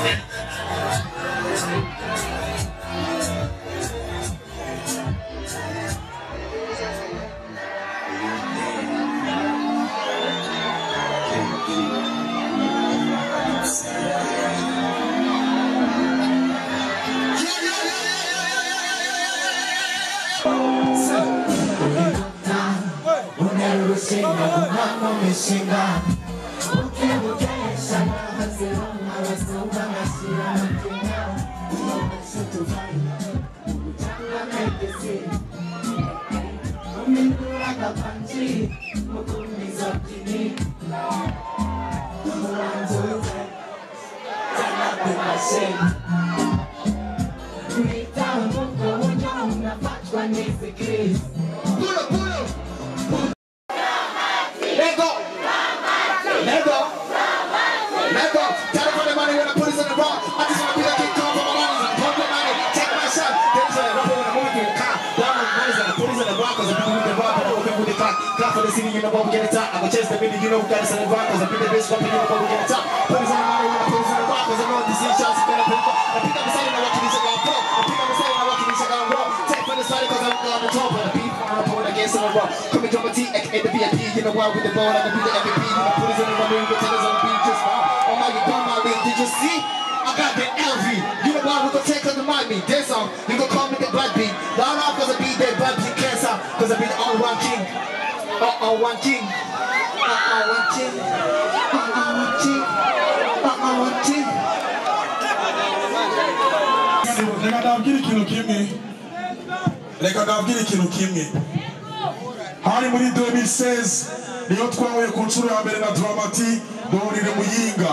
Hari muri 2016 niyo twahuye ku nshuro ya mbere na Dramati duhurire Muyinga.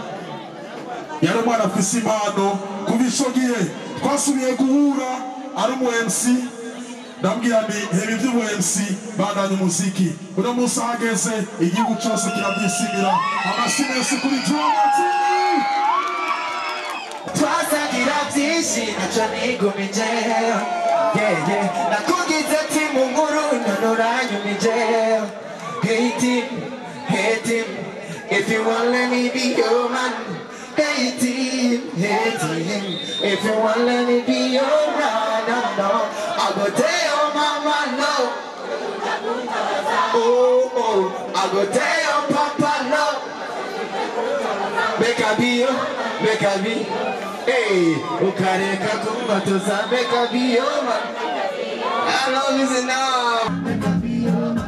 Yari umwana afise impano kuva ico gihe twasubiye guhura ari umu MC ndambwira nti heba ivy'umu MC bandanye umuziki. Uno munsi hageze igihugu cyose kirabyisimira amashimwe kuri Dramati. Twazagira byinshi naco nigumije nakugize ati mu nkuru none uranyumije. Hate him if you want let me be your man. Hate him if you want let me be your man. No, I go tell your mama no. Oh, I go tell your papa no. Make a be hey, ukareka kumbatoza, make a be your man. I love you enough. Make a be your man.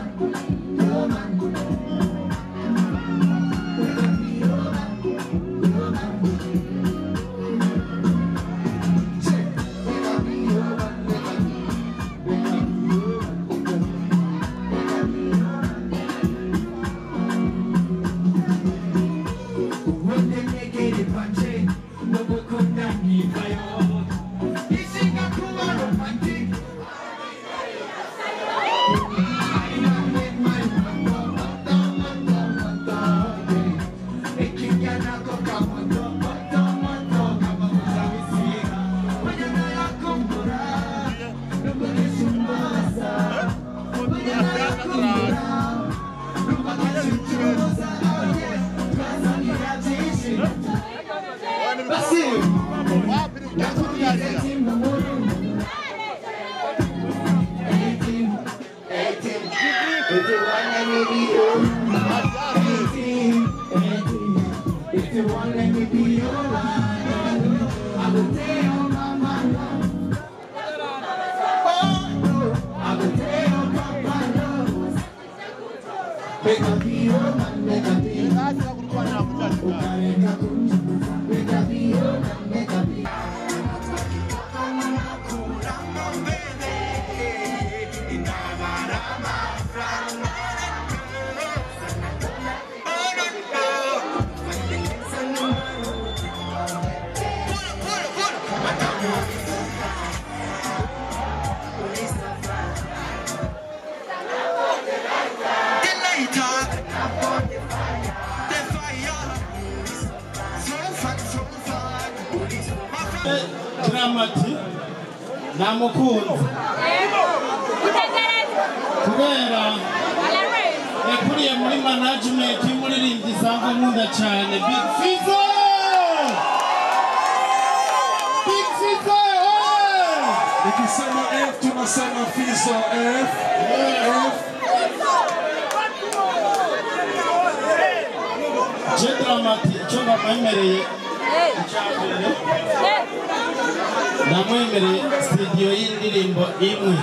Dramati namukunze kubera yakuriye muri management y'umuririmbyi isanzwe nkunda cyane Big Fizzo Ukisema F tunasema Fizo F. Dramati chonga mwemereye icyambere namwemereye studio y'indirimbo imwe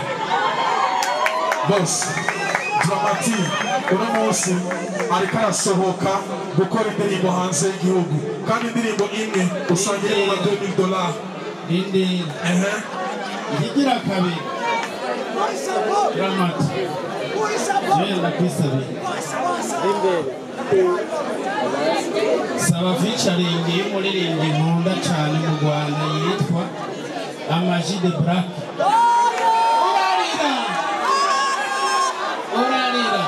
Boss Dramati uno munsi ariko arasohoka gukora indirimbo hanze y'igihugu kandi indirimbo imwe usangiye mu $2000 indi igira kabiri Dramati yenda kwisabe saba featuring y'umuririmbyi nkunda cyane mu Rwanda yitwa Amaji de Black. Urarira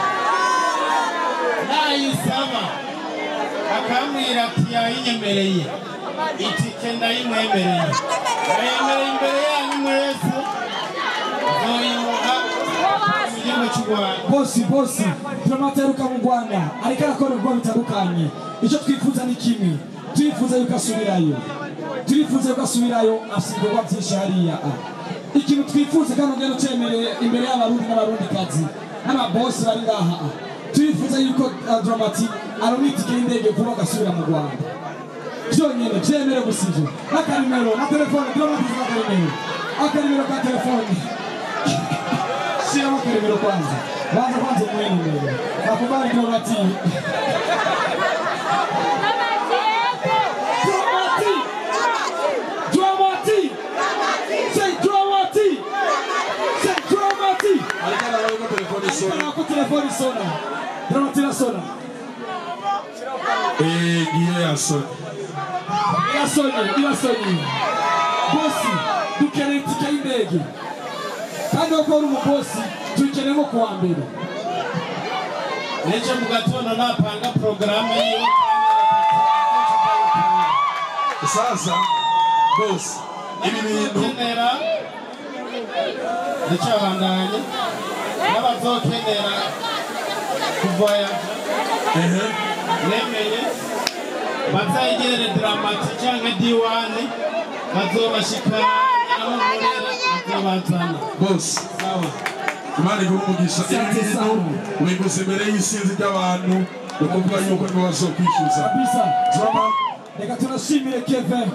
nayisaba akamwira ati yayinyemereye itike ndayimwemereye ayemereye imbere yanyu mwese zoyimuha mu cy'Rwanda. Bosi Dramati aruka mu Rwanda ariko arakora ubwo bitandukanye. Icyo twifuza ni kimwe, twifuza yuko asubirayo asigwa byinshi hariya. Ikintu twifuza kandi ugenda ucemereye imbere y'abarundi n'abarundikazi n'ababosi bari ngaha, twifuza yuko Dramati aronka itike y'indege vuba agasubira mu Rwanda. Byonyine byemere gusivyo n'akarimero na telefone Dramati akarimero ka telefone shyiramo akarimero kwanza kwanza muhe nimero nakubali Dramati. Telefone sona. Dramati la sona. Ila soni. Bosi, dukeneye itike y'indege. Kandi uko uri umubosi, tukeneye kuwa mbere. Neje mu gatondo napanga programme yiwe. Sasa, bosi, ibi bintu nicabandanye n'abazokenera kuvoyaja nemeye bazayigere Dramati cyangwa diwane bazobashikana aho murera bazobazana. Bosi Imana igumugisha ibi bintu wiguze imbere y'isinzi ry'abantu ukuvuga yuko nibo bazokwishyuza kabisa. Reka tunashimire Kevin.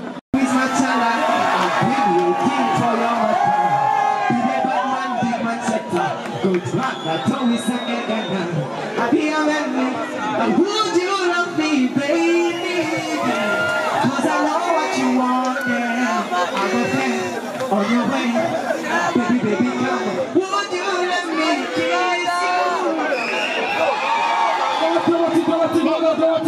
Would you love me, baby? Cause I know what you want, yeah. I'm okay on your way. Baby, come. Would you let me kiss you?